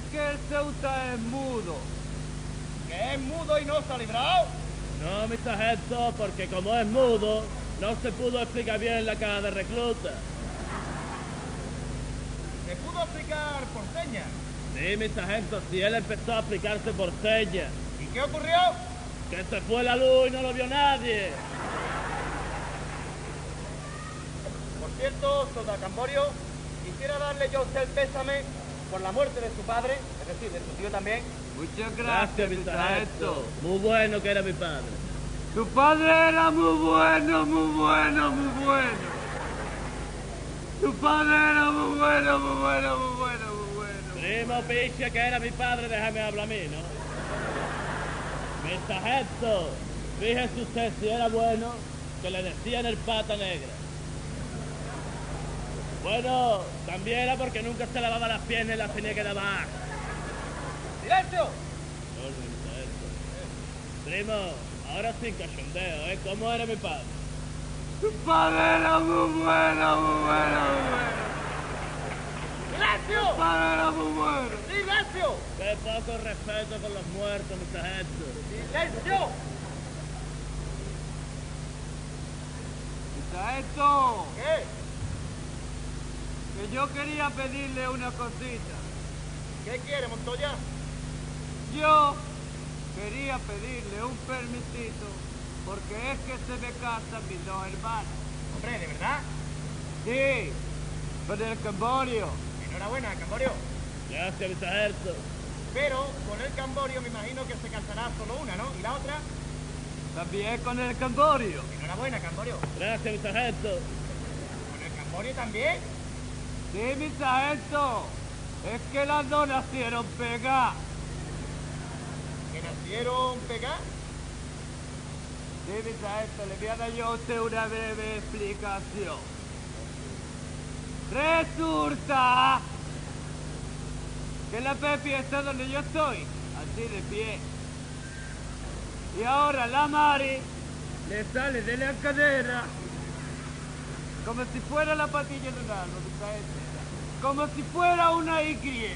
Es que el Ceuta es mudo. ¿Que es mudo y no se ha librado? No, mi sargento, porque como es mudo, no se pudo explicar bien la caja de recluta. ¿Se pudo explicar por señas? Sí, mi sargento, si él empezó a explicarse por señas. ¿Y qué ocurrió? Que se fue la luz y no lo vio nadie. Por cierto, soldado Camborio, quisiera darle yo a usted el pésame por la muerte de su padre, es decir, de su tío también. Muchas Gracias, mi sargento. Muy bueno que era mi padre. Tu padre era muy bueno, muy bueno, muy bueno. Tu padre era muy bueno, muy bueno, muy bueno, muy bueno. Primo picha que era mi padre, déjame hablar a mí, ¿no? Mi sargento, fíjese usted si era bueno, que le decían el pata negra. Bueno, también era porque nunca se lavaba las piernas y las tenía que lavar. ¡Silencio! No, mi sargento. Primo, ahora sin cachondeo, ¿eh? ¿Cómo era mi padre? Tu padre era muy bueno, muy bueno, muy bueno. ¡Silencio! Tu padre era muy bueno. ¡Silencio! Qué poco respeto con los muertos, mi sargento. ¡Silencio! Esto, ¿Qué? que yo quería pedirle una cosita. ¿Qué quiere, Montoya? Yo quería pedirle un permisito porque es que se me casan mis dos hermanas. Hombre, ¿de verdad? Sí, con el Camborio. Enhorabuena, Camborio. Gracias, mi sargento. Pero con el Camborio me imagino que se casará solo una, ¿no? ¿Y la otra? También con el Camborio. Enhorabuena, Camborio. Gracias, mi sargento. ¿Con el Camborio también? Sí, mi sargento. Es que las dos nacieron pegadas. ¿Que nacieron pegadas? Sí, mi sargento, le voy a dar yo a usted una breve explicación. Resulta que la Pepi está donde yo estoy, así de pie. Y ahora la Mari le sale de la cadera como si fuera la patilla de un árbol, mi sargento. Como si fuera una Y. De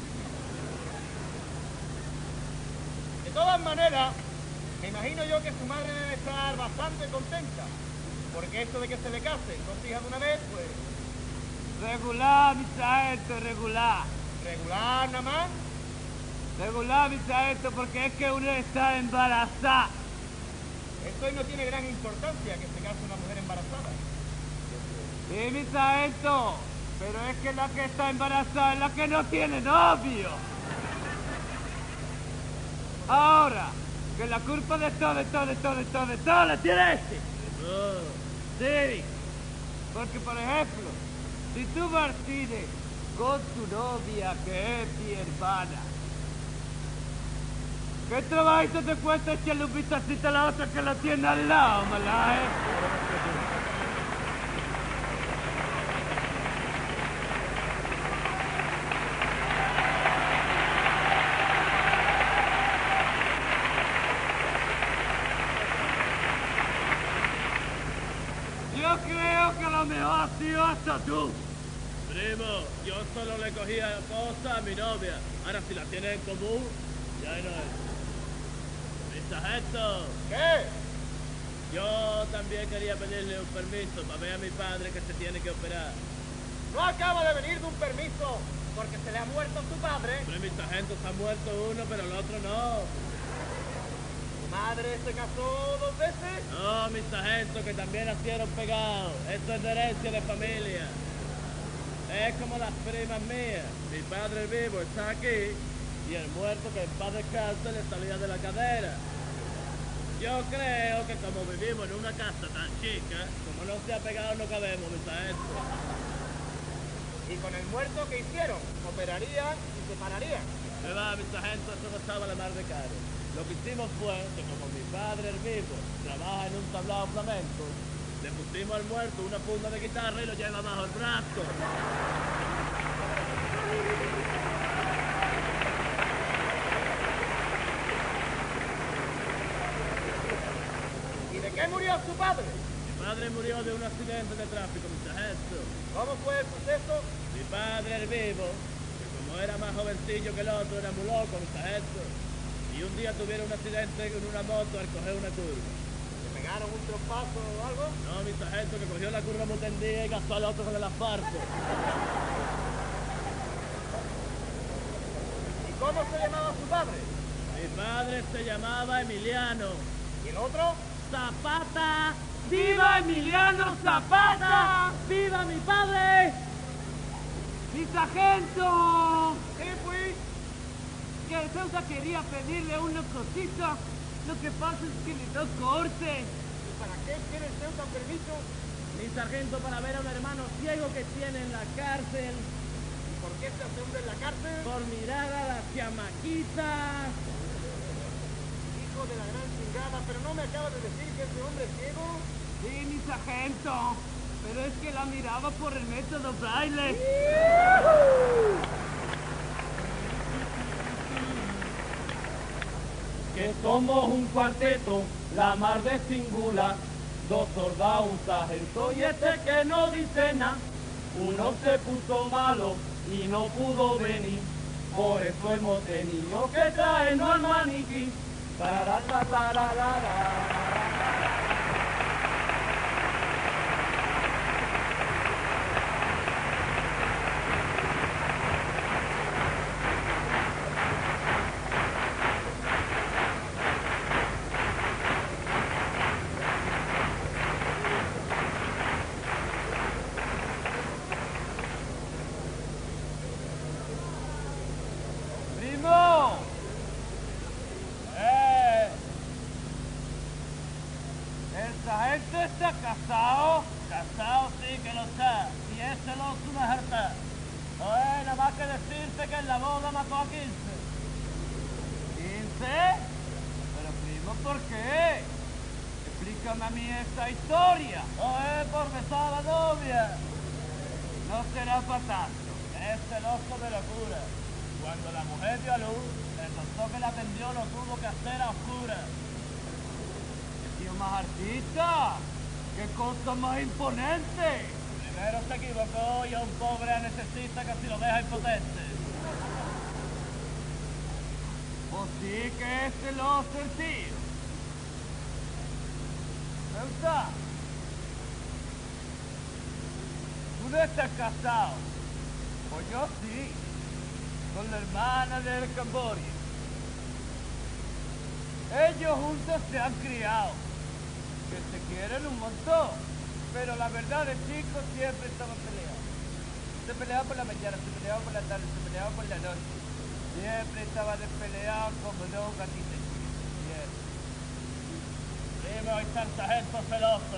todas maneras, me imagino yo que su madre debe estar bastante contenta. Porque esto de que se le casen dos hijas de una vez, pues, Regular, mi sargento, regular. regular nada más. Regular, mi sargento, porque es que uno está embarazada. Esto hoy no tiene gran importancia que se case una mujer embarazada. Sí, mi sargento, pero es que la que está embarazada es la que no tiene novio. Ahora, que la culpa de todo la tiene este. Sí, porque por ejemplo, si tú Martínez con tu novia que es mi hermana, ¿qué trabajito te cuesta echarle un vistacito a la otra que la tiene al lado, mala, Yo creo que a lo mejor ha sido hasta tú. Primo, yo solo le cogía cosas a mi novia. Ahora, si la tienen en común, ya no es. Mi sargento, ¿Qué? yo también quería pedirle un permiso para ver a mi padre que se tiene que operar. No acaba de venir de un permiso porque se le ha muerto su padre. Pero mi sargento se ha muerto uno, pero el otro no. ¿Tu madre se casó dos veces? No, mi sargento, que también nacieron pegados. Esto es de herencia de familia. Es como las primas mías. Mi padre vivo está aquí y el muerto que en paz descanse le salía de la cadera. Yo creo que como vivimos en una casa tan chica, como no se ha pegado no cabemos, mi sargento. ¿Y con el muerto qué hicieron? ¿Operarían y separarían? Me va, mi sargento, eso no estaba la mar de caro. Lo que hicimos fue que como mi padre, el vivo, trabaja en un tablao flamenco, le pusimos al muerto una funda de guitarra y lo lleva bajo el brazo. ¿Y de qué murió su padre? Mi padre murió de un accidente de tráfico, mi sargento. ¿Cómo fue el suceso? Mi padre, el vivo, que como era más joven jovencillo que el otro era muy loco, mi sargento. Y un día tuvieron un accidente con una moto al coger una curva. ¿Le pegaron un trompazo o algo? No, mi sargento, que cogió la curva muy tendida y gastó al otro con el asfalto. ¿Y cómo se llamaba su padre? Mi padre se llamaba Emiliano. ¿Y el otro? ¡Zapata! ¡Viva Emiliano Zapata! ¡Viva mi padre! ¡Mi sargento! Sí, fui. Que el Ceuta quería pedirle una cosita. Lo que pasa es que le dio corte. ¿Y para qué quiere el Ceuta permiso? Mi sargento, para ver a un hermano ciego que tiene en la cárcel. ¿Y por qué se hace hombre en la cárcel? Por mirar a las chamaquitas. Hijo de la gran chingada, pero no me acaba de decir que ese hombre es ciego. Sí, mi sargento. Pero es que la miraba por el método Braille. Que somos un cuarteto, la mar de singular, 2 soldados, un sargento y este que no dice nada. Uno se puso malo y no pudo venir, por eso hemos tenido que traernos al maniquí. ¡Primo! ¿El sargento está casado? Casado sí que lo está, y es celoso una harta. No es nada más que decirte que en la boda mató a 15. ¿15? Pero primo, ¿por qué? Explícame a mí esta historia. No es por besar a la novia. No será patazo. Es celoso de locura. Cuando la mujer dio a luz, el doctor que la atendió lo tuvo que hacer a oscuras. Tío más artista. ¡Qué cosa más imponente! Primero se equivocó y a un pobre necesita que si lo deja impotente. ¿O sí que es celoso el tío? Ceuta, tú no estás casado. Pues yo sí, con la hermana del Camboria. Ellos juntos se han criado, que se quieren un montón, pero la verdad de chicos siempre estaban peleados. Se peleaban por la mañana, se peleaban por la tarde, se peleaban por la noche. Siempre estaban despeleados como dos gatitos. Siempre. Primo, ahí está el sargento celoso.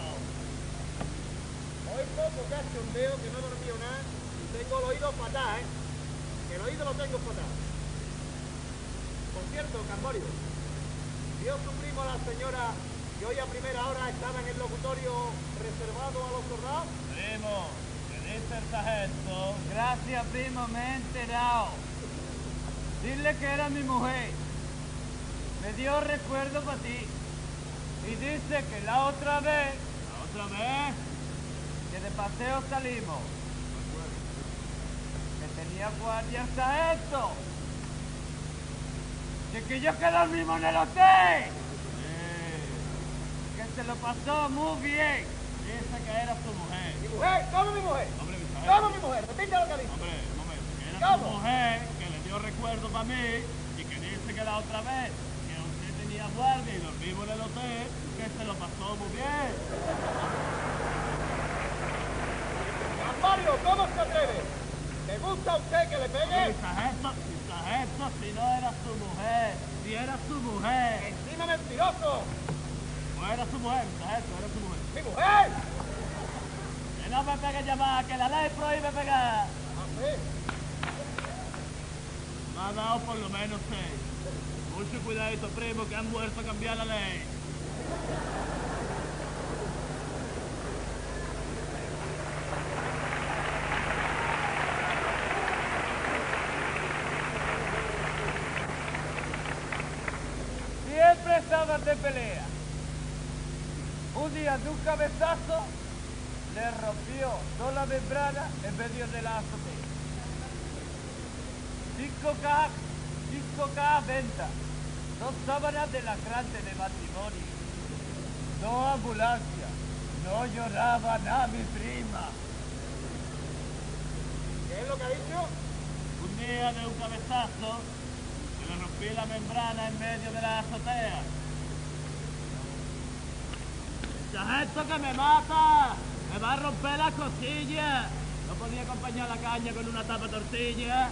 Hoy poco cachondeo que no he dormido nada y tengo el oído fatal, ¿eh? El oído lo tengo fatal. Por cierto, Camborio, ¿vio su primo la señora que hoy a primera hora estaba en el locutorio reservado a los soldados? Primo, ¿qué dice el sargento? Gracias, primo, me he enterado. Dile que era mi mujer. Me dio recuerdo para ti. Y dice que la otra vez que de paseo salimos, que tenía guardia hasta esto. Que yo quedé mismo en el hotel. Que se lo pasó muy bien. Dice que era su mujer. ¿Mi mujer? ¿Cómo mi mujer? Hombre, mi sargento. ¿Cómo mi mujer? Repite lo que dice. Hombre, un momento, que era ¿Cómo? su mujer, que le dio recuerdo para mí, y que dice que la otra vez que usted tenía guardia y dormimos en el hotel, que se lo pasó muy bien. Mario, ¿cómo se atreve? ¿Le gusta a usted que le pegue? Mi sargento, si no era su mujer, si era su mujer. Encima mentiroso. No era su mujer, mi sargento, era su mujer. ¡Mi mujer! Que no me pegue llamar, que la ley prohíbe pegar. Así. Me ha dado por lo menos 6. Mucho cuidadito, primo, que han vuelto a cambiar la ley. Siempre estaban de pelea. Un día de un cabezazo le rompió toda la membrana en medio de la azotea. 5K venta. 2 sábanas de la grande de matrimonio. 2 ambulancias. No lloraba nada mi prima. ¿Qué es lo que ha dicho? Un día de un cabezazo se le rompí la membrana en medio de la azotea. ¡Ya esto que me mata! ¡Me va a romper la costilla! No podía acompañar la caña con una tapa de tortilla.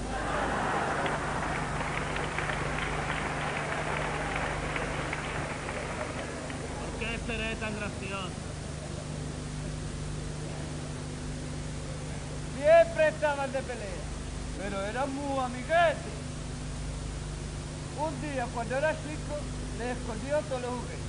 ¿Por qué seré tan gracioso? Siempre estaban de pelea, pero eran muy amiguetes. Un día, cuando era chico, le escondió todos los juguetes.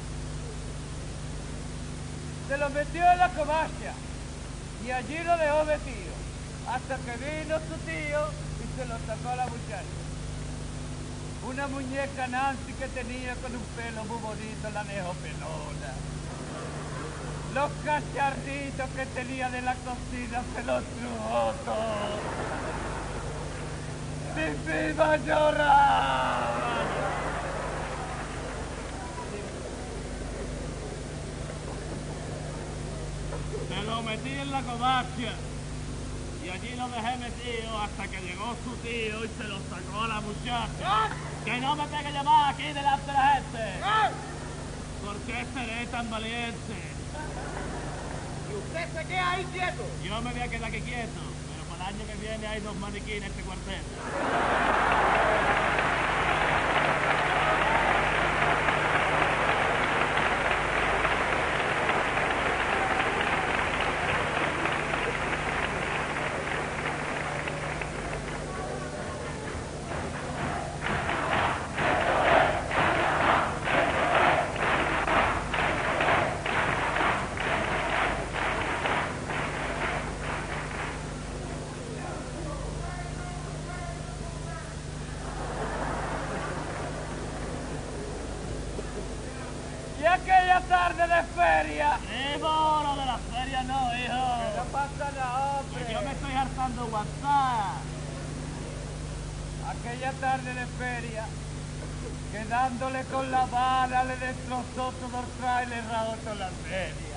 Se los metió en la covacha y allí lo dejó metido, hasta que vino su tío y se lo sacó a la muchacha. Una muñeca Nancy que tenía con un pelo muy bonito, la dejó pelona. Los cacharritos que tenía de la cocina se los trujó todos. ¡Mi prima lloraba! Se lo metí en la covacha y allí lo dejé metido hasta que llegó su tío y se lo sacó a la muchacha. ¡Que no me pegue llamar aquí delante de la gente! ¿Por qué seré tan valiente? ¿Y usted se queda ahí quieto? Yo me voy a quedar aquí quieto, pero para el año que viene hay 2 maniquíes en este cuartel. Y aquella tarde de feria. Lo de la feria no, ¿Qué hijo. le pasa a la Pues hombre? yo me estoy hartando WhatsApp. Aquella tarde de feria, quedándole con la vara, le destrozó todo el trailer y le rajó toda la feria.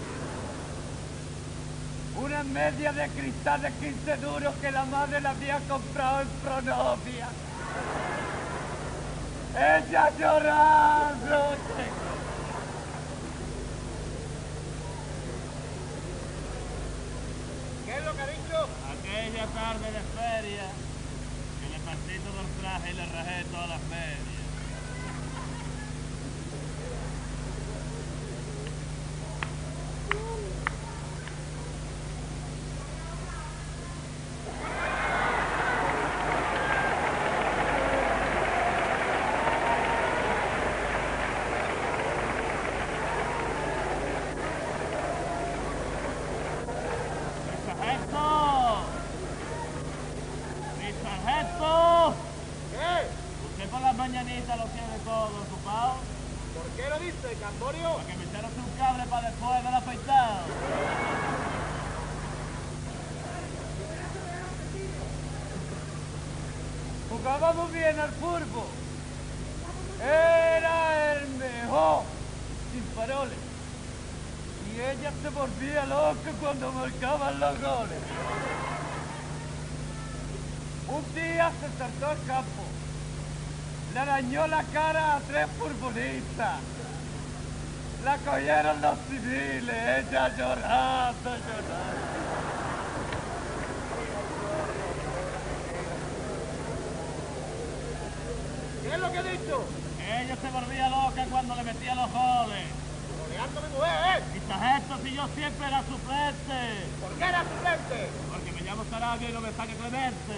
Una media de cristal de 15 duros que la madre la había comprado en Pronovia. Ella llorando. ¿Qué es lo que ha dicho? Aquella tarde de feria, que le partí todo el traje y le rajé toda la feria. ¡Mi sargento! ¿Qué? Usted por las mañanitas lo tiene todo ocupado. ¿Por qué lo dice, Camborio? Para que me echaras un cable para después del afeitado. Jugaba muy bien al fútbol. Era el mejor, sin paroles. Y ella se volvía loca cuando marcaban los goles. Un día se saltó al campo. Le arañó la cara a 3 futbolistas. La cogieron los civiles, ella llorando, llorando. ¿Qué es lo que ha dicho? Ella se volvía loca cuando le metía los goles. Rodeando a mi mujer, ¿eh? Mi sargento, si yo siempre era suplente. ¿Por qué era suplente? Porque me llamo Sarabia y no me saque Clemente.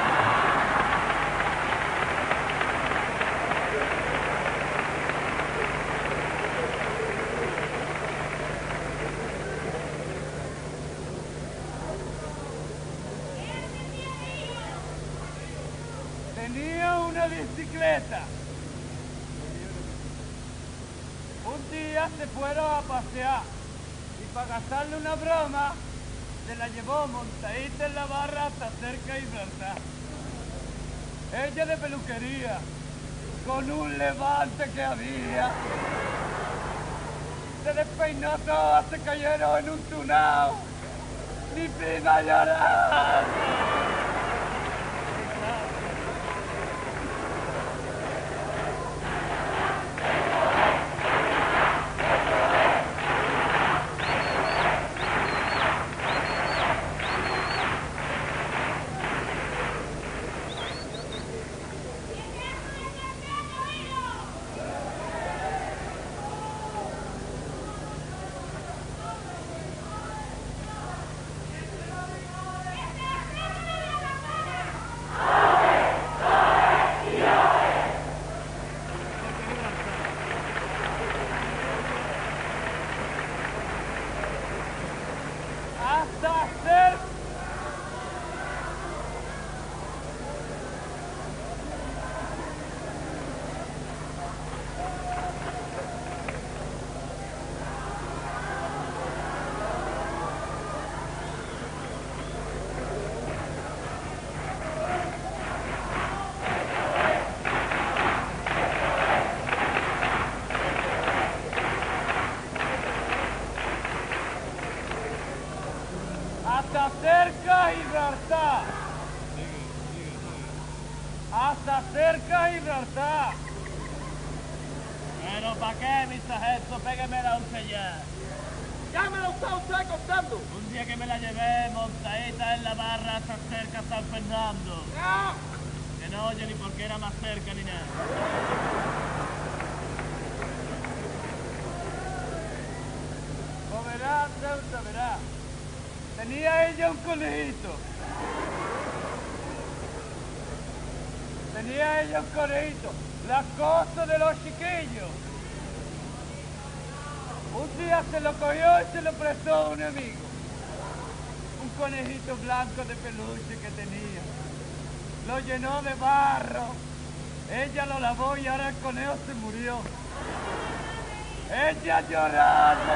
Tenía una bicicleta. Un día se fueron a pasear y para gastarle una broma se la llevó montadita en la barra hasta cerca de Gibraltar. Ella de peluquería, con un levante que había. Se despeinó todas, se cayeron en un tunao. Mi prima lloraba. Hasta ser hasta cerca Gibraltar. Hasta cerca Gibraltar. Pero ¿para qué, mi sargento? Pégame la ya. Ya me lo está usted contando. Un día que me la llevé montadita en la barra hasta cerca San Fernando. ¡Ya! Que no oye ni porque era más cerca ni nada. O verá, Ceuta, verá. Tenía ella un conejito. Tenía ella un conejito. La cosa de los chiquillos. Un día se lo cogió y se lo prestó a un amigo. Un conejito blanco de peluche que tenía. Lo llenó de barro. Ella lo lavó y ahora el conejo se murió. Ella llorando.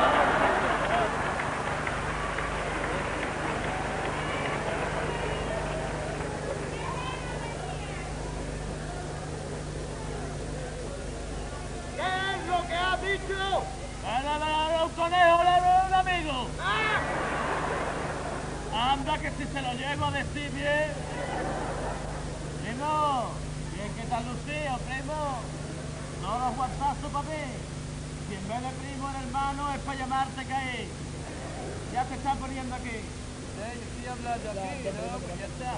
¿Qué es lo que ha dicho? ¡Era un conejo, era un amigo! ¡Ah! Anda, que si se lo llego a decir bien. Primo, bien que estás lucido, primo. Todos los guantazos para mí. Si en vez de primo era hermano, es para llamarte caí. Ya te está poniendo aquí. Yo estoy hablando aquí, ¿no? Pues ya está.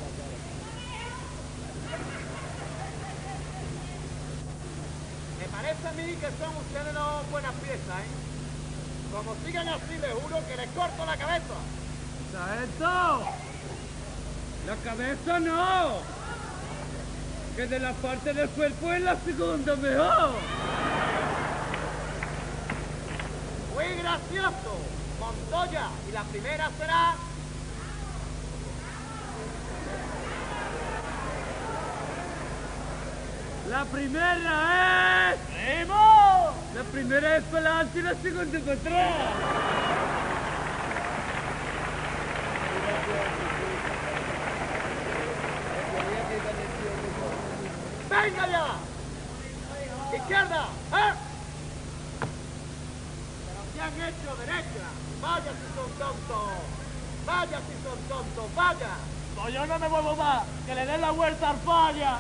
Me parece a mí que son ustedes dos buenas piezas, ¿eh? Como sigan así, les juro que les corto la cabeza. ¡Sargento! La cabeza no. Que de la parte del cuerpo es la segunda mejor. Muy gracioso, Montoya. Y la primera será... La primera es... ¡Primo! La primera es para adelante y la segunda para atrás. ¡Venga ya! ¡Izquierda! ¿Eh? Pero ¿qué han hecho derecha? ¡Vaya si son tontos! ¡Vaya si son tontos! ¡Vaya! Pues yo no me muevo más. Que le den la vuelta al falla.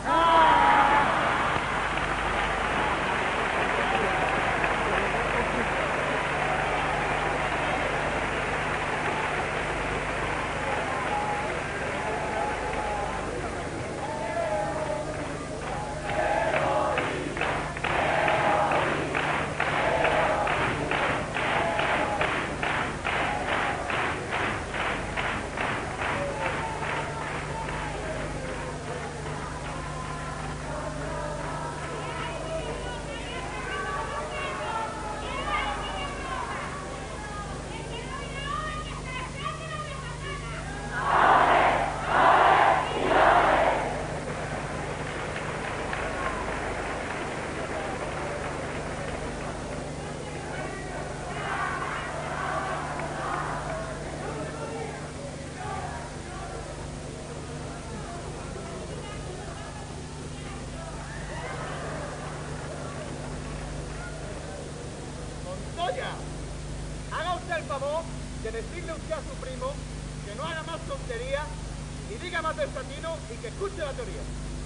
que decirle usted a su primo que no haga más tonterías, ni diga más desatino y que escuche la teoría.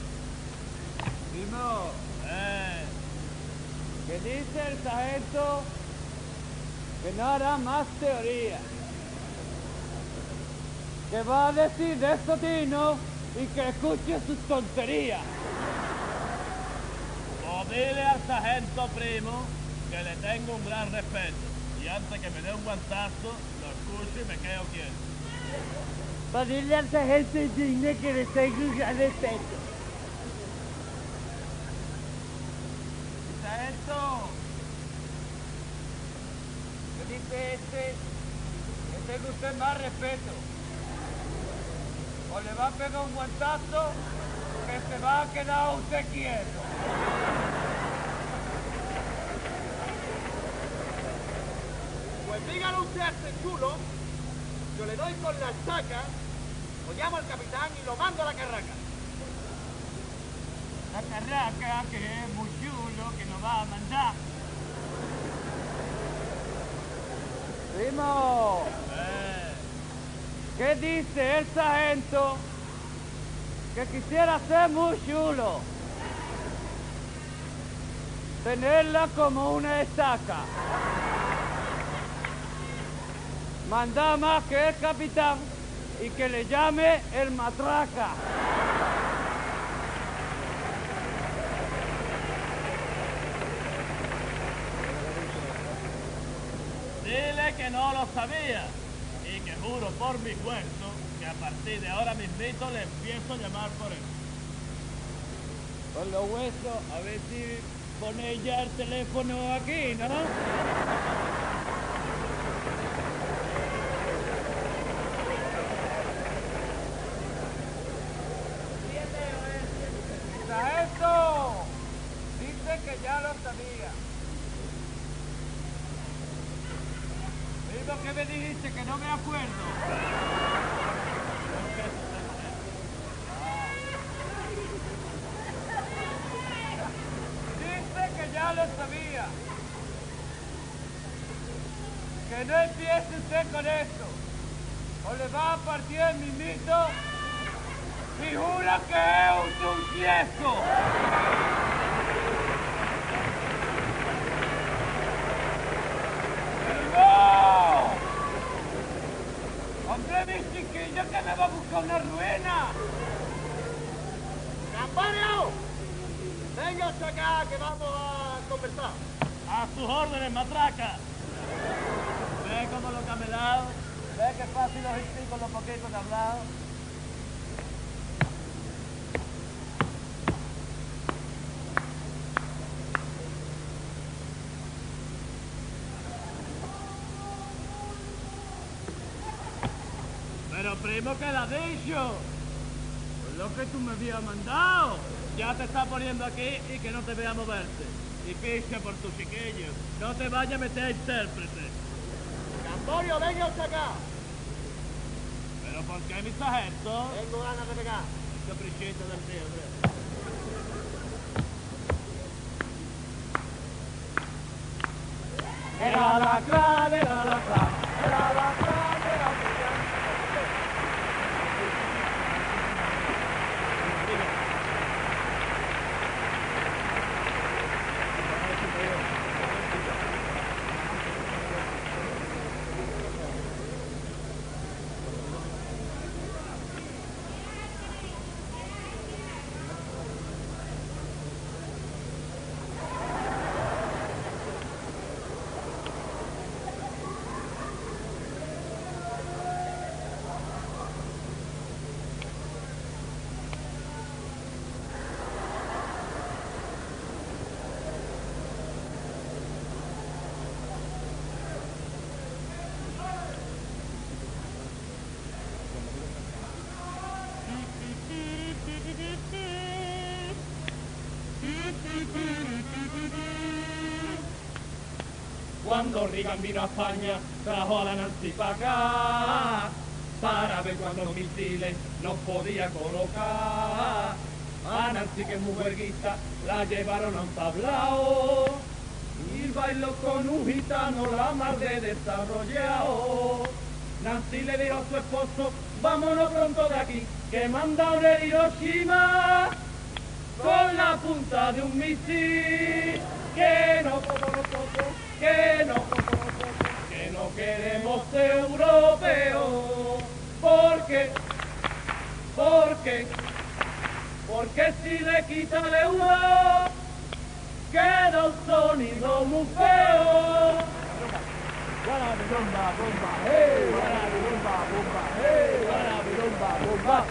Primo, que dice el sargento que no hará más teoría. Que va a decir desatino y que escuche sus tonterías. O dile al sargento primo que le tengo un gran respeto. Y antes que me dé un guantazo, lo escucho y me quedo quieto. Para dile al sargento indigno que le tengo un gran respeto. Sargento, ¿qué dice este? Que tenga usted más respeto. O le va a pegar un guantazo que se va a quedar usted quieto. Pues dígalo usted a este chulo, yo le doy con la estaca, o llamo al capitán y lo mando a la carraca. La carraca, que es muy chulo, que nos va a mandar. Primo, ¿qué dice el sargento? Que quisiera ser muy chulo. Tenerla como una estaca. Manda más que el capitán y que le llame el matraca. Dile que no lo sabía y que juro por mi hueso que a partir de ahora mismito le empiezo a llamar por él. Con los huesos, a ver si pone ya el teléfono aquí, ¿no? ¡Sargento! Dice que ya lo sabía. Primo, ¿qué me dijiste? Que no me acuerdo. Dice que ya lo sabía. Que no empiece usted con esto. O le va a partir el mimito y jura que es un tieso. ¡No! ¡Hombre, mi chiquillo, que me va a buscar una ruina! ¡Campario! Venga hasta acá que vamos a conversar. A sus órdenes, matraca. Ve cómo lo que me he dado. Ve que fácil los hice con lo poquito que he hablado. Pero primo, ¿qué le has dicho? Pues lo que tú me habías mandado. Ya te está poniendo aquí y que no te vea moverte. Y picha por tu chiquillo. No te vayas a meter a intérprete. Camborio, venga hasta acá. ¿Pero por qué, mi sargento? Tengo ganas de pegar. El caprichito del tío, hombre. Era la clave, era la clave, era la clave, era la clave. Cuando Reagan vino a España, trajo a la Nancy para acá, para ver cuántos misiles nos podía colocar. A Nancy, que es muy huerguista, la llevaron a un tablao, y bailó con un gitano la mar de desarrollado. Nancy le dijo a su esposo, vámonos pronto de aquí, que manda un Hiroshima con la punta de un misil, que no queremos europeos, porque si le quita el euro, queda un sonido muy feo. Guarabirumba, bomba, hey, guarabirumba, bomba, hey, guarabirumba, bomba.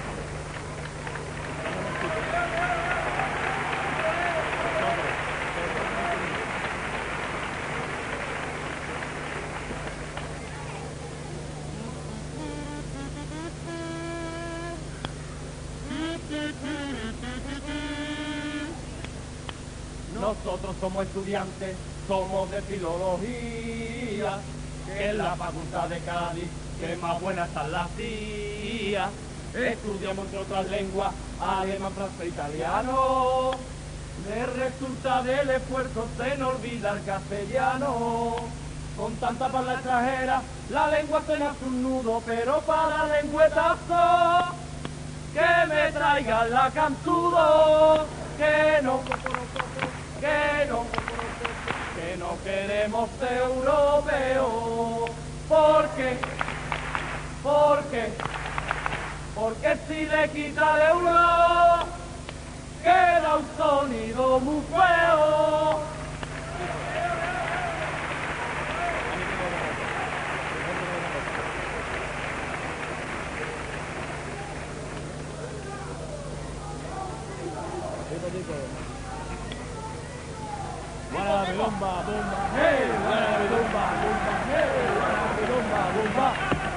Nosotros somos estudiantes, somos de filología, que es la facultad de Cádiz, que más buena están las tías. Estudiamos entre otras lenguas, alemán, francés, italiano. Me resulta del esfuerzo, se nos olvida el castellano. Con tanta parla extranjera, la lengua se me hace un nudo, pero para lengüetazo, que me traigan la cantudo, que no queremos europeos, porque si le quita el euro, queda un sonido muy feo. Guarabirumba, bomba, hey, guarabirumba, bomba, hey, guarabirumba, bomba.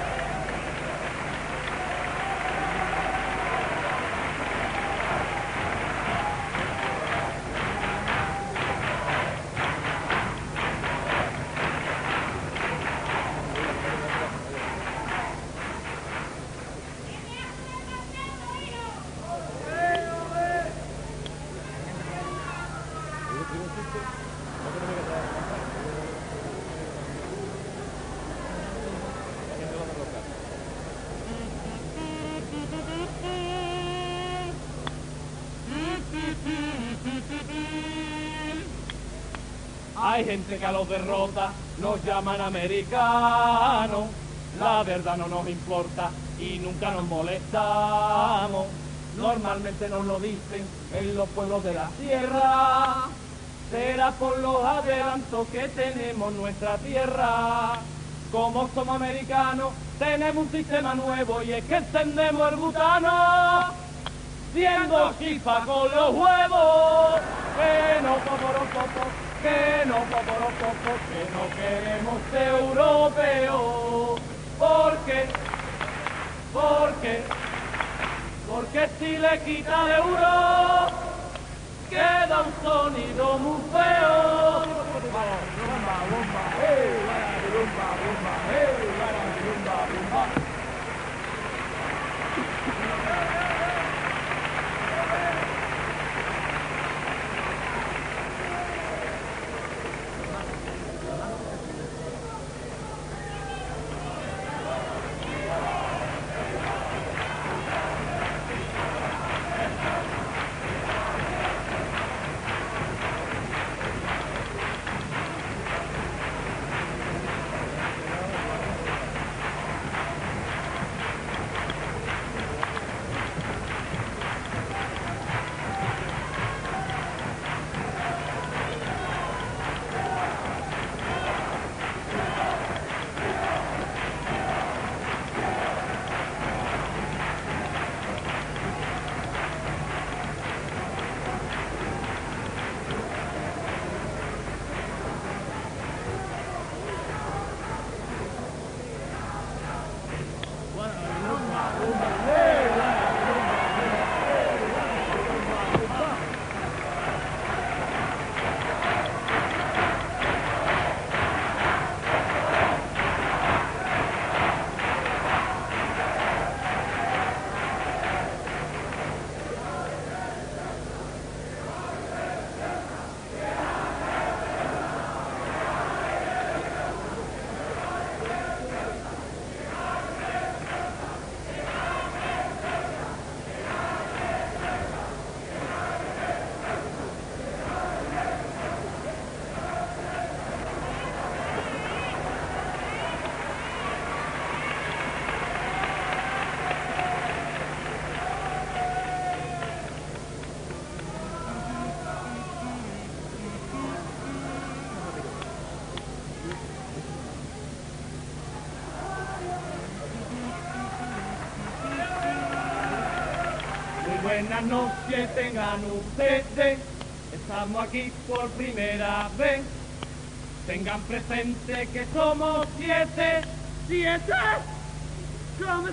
Hay gente que a los derrota nos llaman americanos, la verdad no nos importa y nunca nos molestamos. Normalmente nos lo dicen en los pueblos de la sierra, será por los adelantos que tenemos en nuestra tierra. Como somos americanos, tenemos un sistema nuevo y es que encendemos el butano, siendo chifa con los huevos, que no queremos europeos, porque si le quita el euro, queda un sonido muy feo. Bomba, bomba, hey, bomba, bomba, hey, bomba, bomba. Buenas noches tengan ustedes, estamos aquí por primera vez. Tengan presente que somos 7. ¿7? ¿Cómo?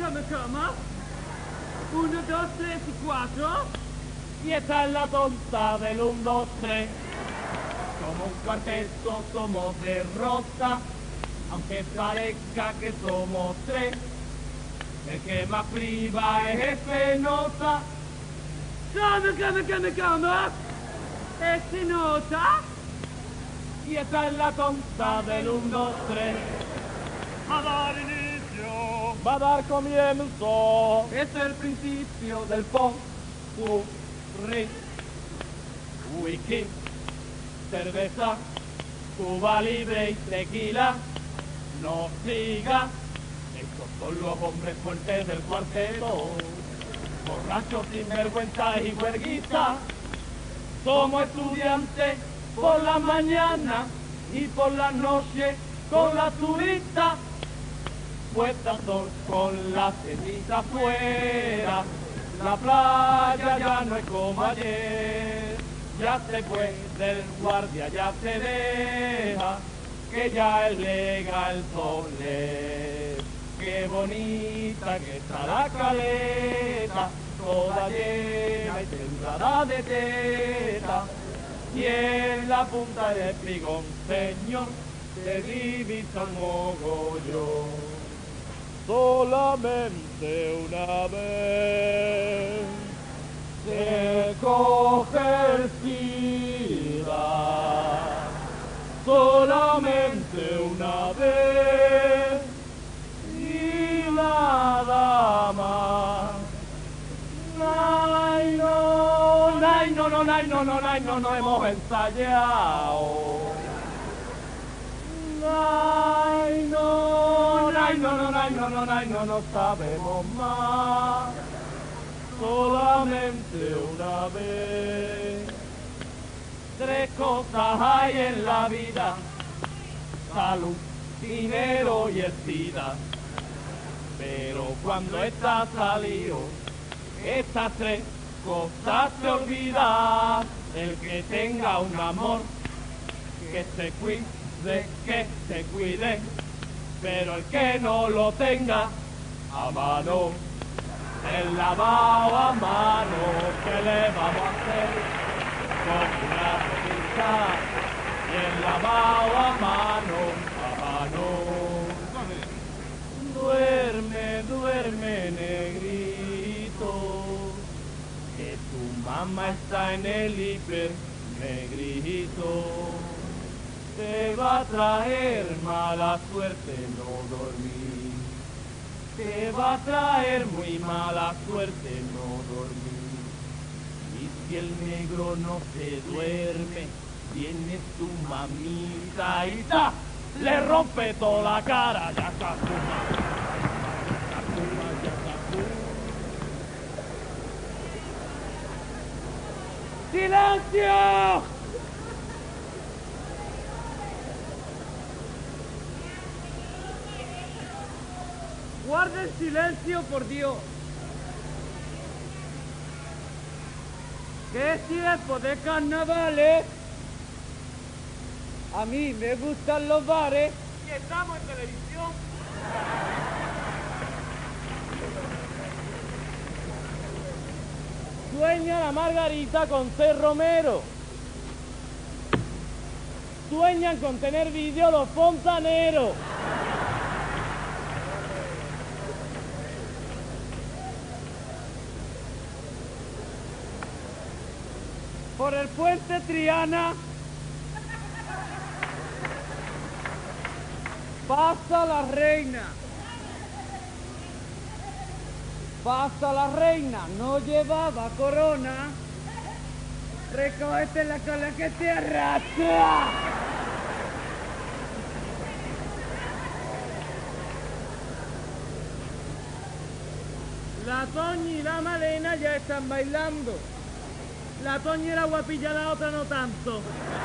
1, 2, 3 y 4. Y esta es la tonta del 1, 2, 3. Somos un cuarteto, somos de rosa, aunque parezca que somos 3. El que más priva es ese nota. ¿Cómo? ¿Ese nota? Y esta es la tonta del 1, 2, 3. A dar inicio. Va a dar comienzo. Es el principio Del popurrí. Whisky, cerveza, Cuba libre y tequila. No siga, estos son los hombres fuertes del cuarteto. Borrachos, sinvergüenza y huerguistas. Somos estudiantes por la mañana y por la noche con la turista. Puestas sol con la cenita afuera. La playa ya no es como ayer. Ya se fue del guardia, ya se deja, que ya es legal soler. Qué bonita que está la caleta, toda llena y sembrada de teta. Y en la punta del espigón, señor, se divisa un mogollón. Solamente una vez se coge el SIDA, solamente una vez y nada más. Ay, no hemos ensayado. Ay, no sabemos más. Solamente una vez. 3 cosas hay en la vida: salud, dinero y el SIDA. Pero cuando está salido, estas 3 cosas se olvidan. El que tenga un amor, que se cuide, que se cuide. Pero el que no lo tenga, a mano, el lavado a mano, ¿qué le vamos a hacer? Con una revista y el lavado a mano, Duerme, negrito, que tu mamá está en el hiper, negrito. Te va a traer mala suerte no dormir. Te va a traer muy mala suerte no dormir. Y si el negro no se duerme, viene tu mamita y ¡ta! Le rompe toda la cara. Ya está ¡silencio! Guarda el silencio, por Dios. Que es tiempo de carnavales. A mí me gustan los bares. Y estamos en televisión. Sueña la Margarita con ser Romero. Sueñan con tener vídeo los fontaneros. Por el puente Triana pasa la reina. Pasa la reina, no llevaba corona. Recógete la cola que te arrastra. La Toñi y la Malena ya están bailando. La Toñi era guapilla, la otra no tanto.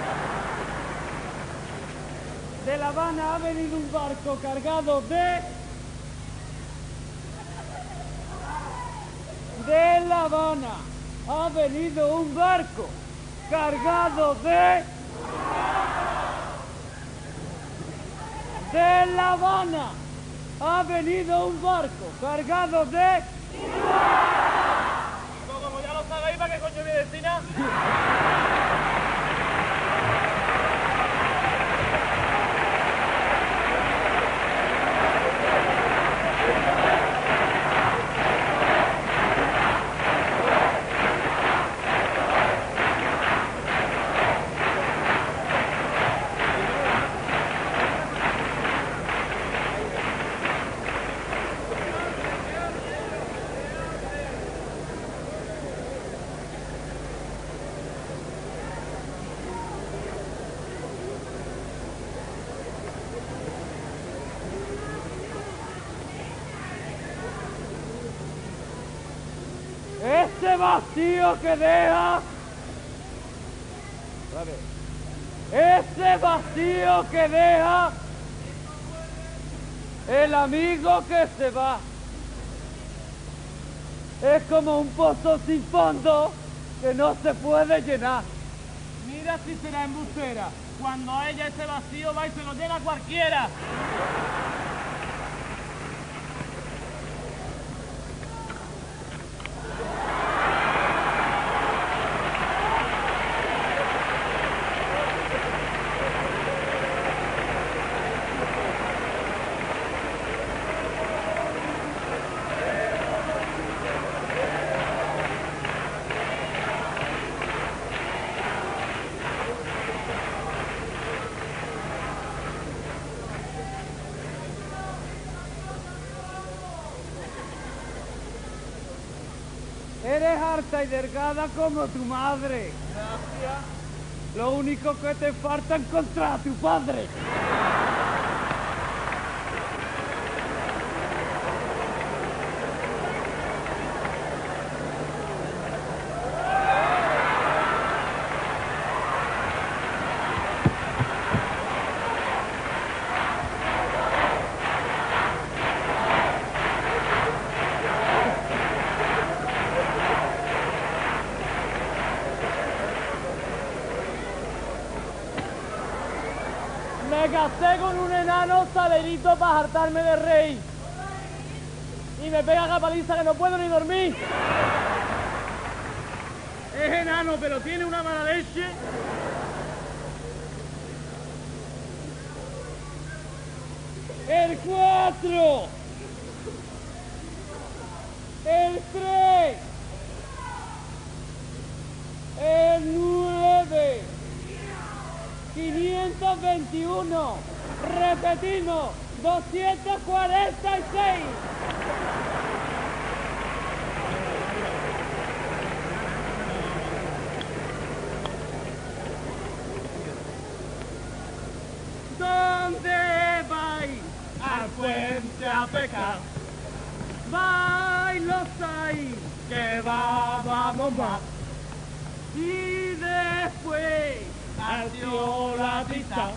De La Habana ha venido un barco cargado de De La Habana ha venido un barco cargado de... De La Habana ha venido un barco cargado de... Como ya lo sabéis, ¿para qué coño viene Cina? Ese vacío que deja... Ese vacío que deja... El amigo que se va. Es como un pozo sin fondo que no se puede llenar. Mira si será embustera. Cuando a ella ese vacío va y se lo llena cualquiera. Eres harta y delgada como tu madre. Gracias. Lo único que te falta es encontrar a tu padre. Me casé con un enano salerito para hartarme de rey. Y me pega la paliza que no puedo ni dormir. Es enano, pero tiene una mala leche. El 4. El 3. El 9. 521. Repetimos. 246. ¿Dónde vais? Al puente a pecar. Vais los hay. Que vamos más. Y después, Ardió la pista.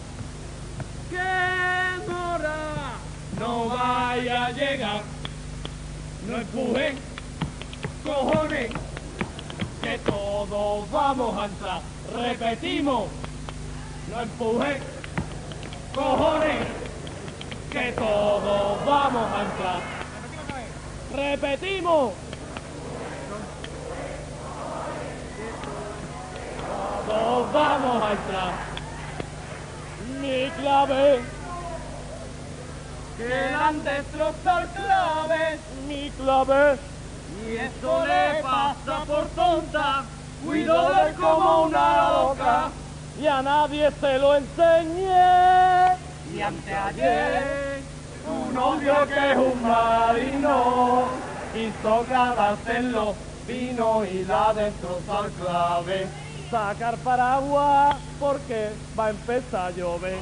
¿qué mora? No vaya a llegar. No empuje, cojones, que todos vamos a entrar. Repetimos, no empuje, cojones, que todos vamos a entrar. Repetimos. Todos vamos a entrar. Mi clave. Que le han destrozado el clave. Mi clave. Y esto le pasa por tonta. Cuidóle como una loca. Y a nadie se lo enseñé. Y anteayer, Tu novio que es un marino hizo grabarse en los vinos y la destrozó al clave. Sacar paraguas porque va a empezar a llover.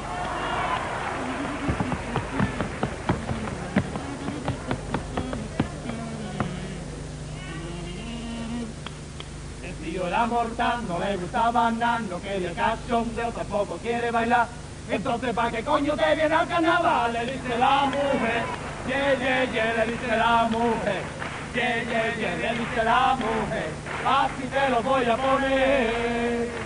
El tío era mortal, no le gustaba nada, no quería cachondeo, tampoco quiere bailar. Entonces, ¿para qué coño te viene al carnaval? Le dice la mujer, le dice la mujer. le dice la mujer, así te lo voy a poner.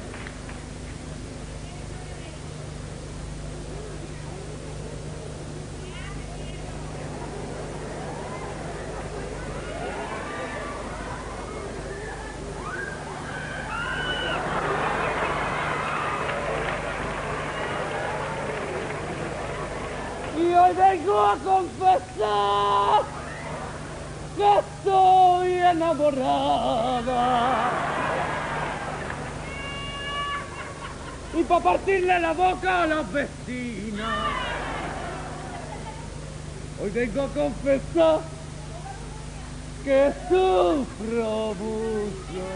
Y hoy vengo a confesar que estoy enamorada. Y para partirle la boca a las vecinas, hoy vengo a confesar que sufro mucho.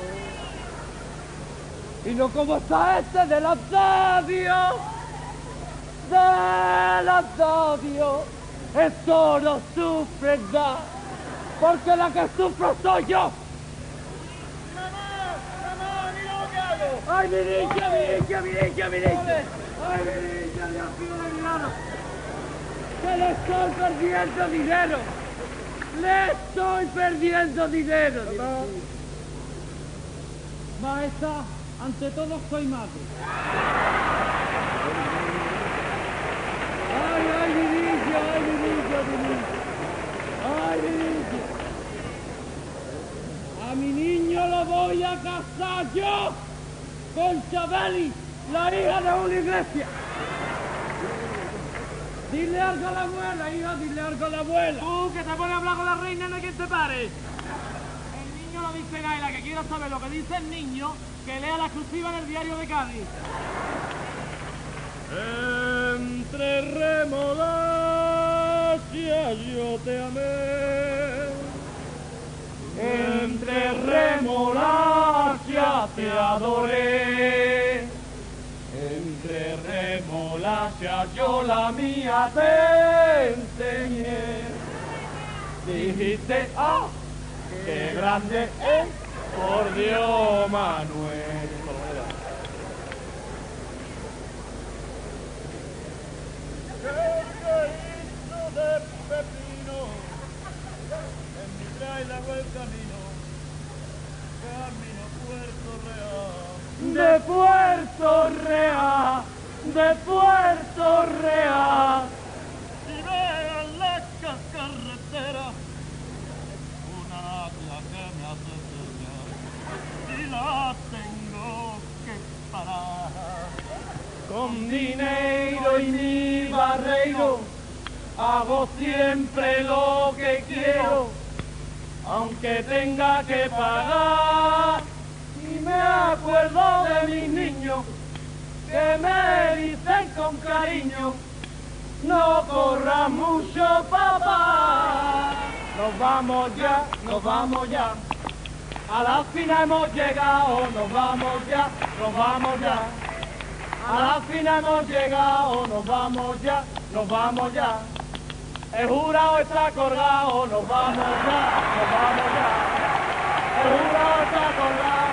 Y no como está este de los labios. De los labios, eso no sufre nada, porque la que sufro soy yo. ¡Mamá, mira lo que hago! ¡Ay, mi niña, mi niña, mi niña, mi niña! ¡Ay, mi niña, Dios mío de milagro! ¡Que le estoy perdiendo dinero! ¡Le estoy perdiendo dinero! Maestra, ante todo soy madre. ¡Ay, ay, mi niña, ay, mi niña, mi niña! ¡Ay, mi niña! A mi niño lo voy a casar yo con Chabeli, la hija de una iglesia. Dile algo a la abuela, hija, dile algo a la abuela. Tú que te pones a hablar con la reina, no hay quien te pare. El niño lo dice Gaila, que quiera saber lo que dice el niño, que lea la exclusiva en el diario de Cádiz. Entre remolacha yo te amé. Entre remolacha te adoré. Entre remolacha yo la mía te enseñé. Dijiste, ¡ah! ¡Qué grande es! Por Dios, Manuel. De pepino, en mi trailer el camino Puerto Real. De Puerto Real, de Puerto Real. Y vean la carretera, una la que me hace soñar, y la tengo que parar. Con dinero y mi barreiro, hago siempre lo que quiero, aunque tenga que pagar. Y me acuerdo de mis niños, que me dicen con cariño, no corras mucho, papá. Nos vamos ya, nos vamos ya. A la final hemos llegado, nos vamos ya, nos vamos ya. A la final hemos llegado, nos vamos ya, nos vamos ya. El jurado está colgado, nos vamos ya, nos vamos ya. El jurado está colgado.